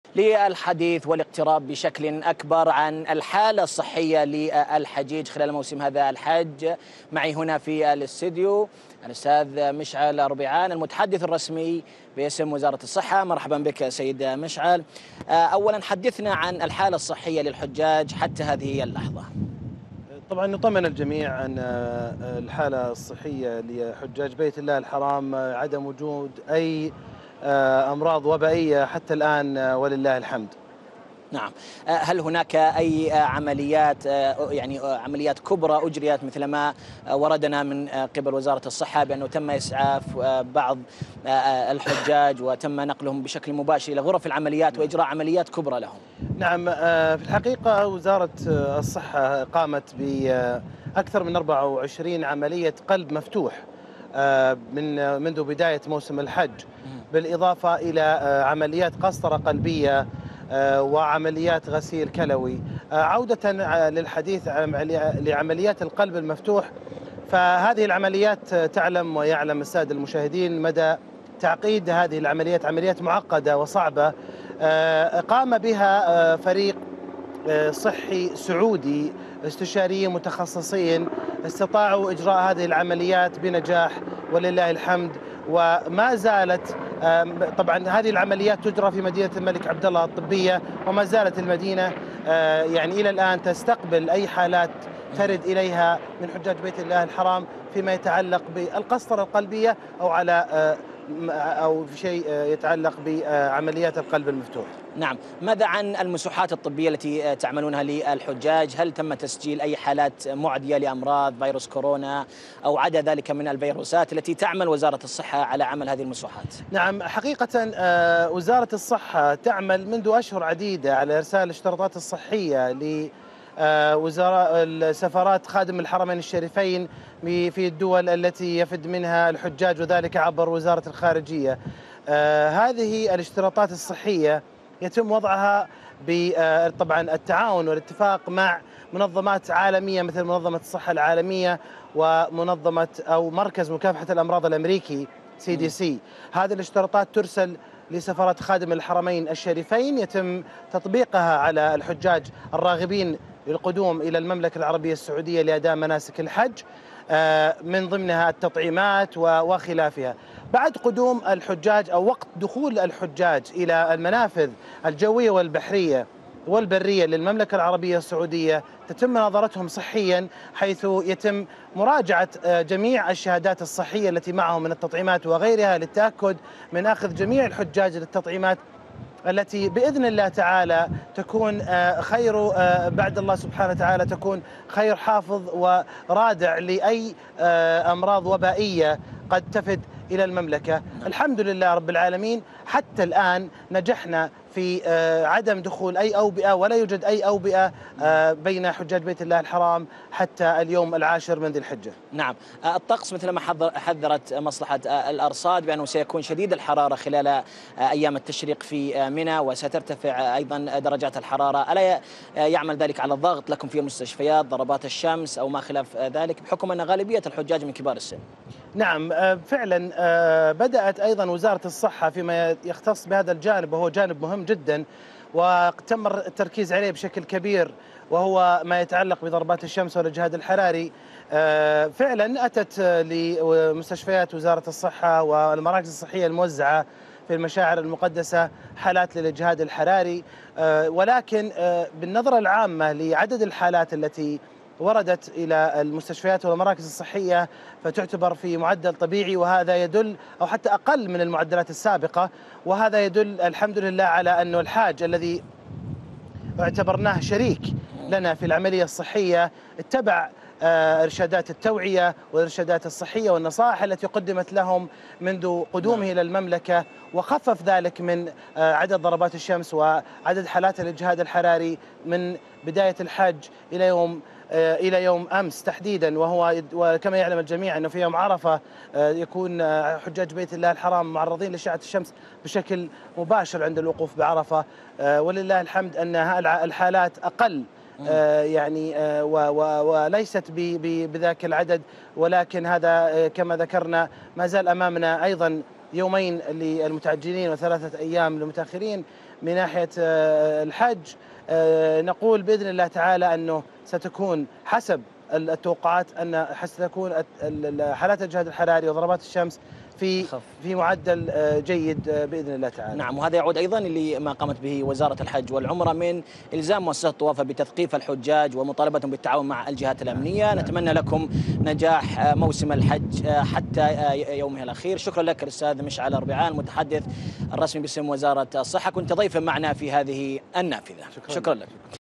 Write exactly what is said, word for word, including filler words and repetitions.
للحديث والاقتراب بشكل أكبر عن الحالة الصحية للحجيج خلال موسم هذا الحج، معي هنا في الاستديو الأستاذ مشعل ربيعان المتحدث الرسمي باسم وزارة الصحة. مرحبا بك سيد مشعل. أولا حدثنا عن الحالة الصحية للحجاج حتى هذه اللحظة. طبعا نطمن الجميع أن الحالة الصحية لحجاج بيت الله الحرام عدم وجود أي أمراض وبائية حتى الآن ولله الحمد. نعم، هل هناك أي عمليات يعني عمليات كبرى أجريت مثل ما وردنا من قبل وزارة الصحة بأنه تم إسعاف بعض الحجاج وتم نقلهم بشكل مباشر إلى غرف العمليات وإجراء عمليات كبرى لهم؟ نعم، في الحقيقة وزارة الصحة قامت بأكثر من أربعة وعشرين عملية قلب مفتوح من منذ بداية موسم الحج، بالإضافة إلى عمليات قسطرة قلبية وعمليات غسيل كلوي. عودة للحديث لعمليات القلب المفتوح، فهذه العمليات تعلم ويعلم السادة المشاهدين مدى تعقيد هذه العمليات، عمليات معقدة وصعبة قام بها فريق صحي سعودي، استشاريين متخصصين استطاعوا إجراء هذه العمليات بنجاح ولله الحمد. وما زالت طبعا هذه العمليات تجرى في مدينة الملك عبد الله الطبية، وما زالت المدينة يعني إلى الآن تستقبل أي حالات ترد إليها من حجاج بيت الله الحرام فيما يتعلق بالقسطرة القلبية أو على أو في شيء يتعلق بعمليات القلب المفتوح. نعم، ماذا عن المسوحات الطبية التي تعملونها للحجاج؟ هل تم تسجيل أي حالات معدية لأمراض فيروس كورونا أو عدا ذلك من الفيروسات التي تعمل وزارة الصحة على عمل هذه المسوحات؟ نعم، حقيقة وزارة الصحة تعمل منذ أشهر عديدة على إرسال الاشتراطات الصحية ل وزراء السفارات خادم الحرمين الشريفين في الدول التي يفد منها الحجاج، وذلك عبر وزارة الخارجية. هذه الاشتراطات الصحية يتم وضعها طبعا التعاون والاتفاق مع منظمات عالمية مثل منظمة الصحة العالمية ومنظمة أو مركز مكافحة الأمراض الأمريكي سي دي سي. هذه الاشتراطات ترسل لسفارة خادم الحرمين الشريفين، يتم تطبيقها على الحجاج الراغبين للقدوم إلى المملكة العربية السعودية لأداء مناسك الحج، من ضمنها التطعيمات وخلافها. بعد قدوم الحجاج أو وقت دخول الحجاج إلى المنافذ الجوية والبحرية والبرية للمملكة العربية السعودية تتم مناظرتهم صحيا، حيث يتم مراجعة جميع الشهادات الصحية التي معهم من التطعيمات وغيرها للتأكد من أخذ جميع الحجاج للتطعيمات التي بإذن الله تعالى تكون خير بعد الله سبحانه وتعالى، تكون خير حافظ ورادع لأي أمراض وبائية قد تفد إلى المملكة. الحمد لله رب العالمين، حتى الآن نجحنا في عدم دخول أي أوبئة، ولا يوجد أي أوبئة بين حجاج بيت الله الحرام حتى اليوم العاشر من ذي الحجة. نعم، الطقس مثل ما حذرت مصلحة الأرصاد بأنه سيكون شديد الحرارة خلال أيام التشريق في منى، وسترتفع أيضا درجات الحرارة. ألا يعمل ذلك على الضغط لكم في المستشفيات، ضربات الشمس أو ما خلاف ذلك، بحكم أن غالبية الحجاج من كبار السن؟ نعم، فعلا بدأت أيضا وزارة الصحة فيما يختص بهذا الجانب، وهو جانب مهم جدا وتم التركيز عليه بشكل كبير، وهو ما يتعلق بضربات الشمس والإجهاد الحراري. فعلا أتت لمستشفيات وزارة الصحة والمراكز الصحية الموزعة في المشاعر المقدسة حالات للإجهاد الحراري، ولكن بالنظرة العامة لعدد الحالات التي وردت إلى المستشفيات والمراكز الصحية فتعتبر في معدل طبيعي، وهذا يدل أو حتى أقل من المعدلات السابقة، وهذا يدل الحمد لله على أنه الحاج الذي اعتبرناه شريك لنا في العملية الصحية اتبع إرشادات التوعية والإرشادات الصحية والنصائح التي قدمت لهم منذ قدومه إلى المملكة، وخفف ذلك من عدد ضربات الشمس وعدد حالات الإجهاد الحراري من بداية الحج إلى يوم إلى يوم أمس تحديدا، وهو وكما يعلم الجميع أنه في يوم عرفة يكون حجاج بيت الله الحرام معرضين لأشعة الشمس بشكل مباشر عند الوقوف بعرفة، ولله الحمد أن الحالات أقل يعني وليست بذاك العدد، ولكن هذا كما ذكرنا ما زال أمامنا أيضا يومين للمتعجلين وثلاثة أيام للمتأخرين من ناحية الحج نقول بإذن الله تعالى أنه ستكون حسب التوقعات أن ستكون حالات الجهد الحراري وضربات الشمس في في معدل جيد باذن الله تعالى. نعم، وهذا يعود ايضا لما قامت به وزاره الحج والعمره من الزام مؤسسه الطوافه بتثقيف الحجاج ومطالبتهم بالتعاون مع الجهات الامنيه. نعم. نتمنى لكم نجاح موسم الحج حتى يومه الاخير. شكرا لك الاستاذ مشعل أربعان المتحدث الرسمي باسم وزاره الصحه، كنت ضيفا معنا في هذه النافذه. شكرا, شكرا لك.